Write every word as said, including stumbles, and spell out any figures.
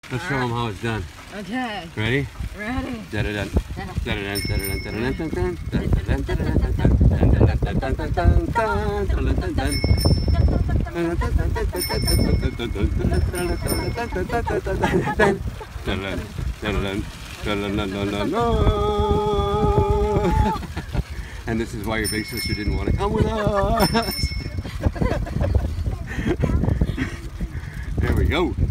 Let's show them how it's done. Okay. Ready? Ready. Da-da-dun. Da-da-dun, da-da-dun, da-da-dun, da-da-dun, da-da-dun, da-da-dun. And this is why your big sister didn't want to come with us. There we go.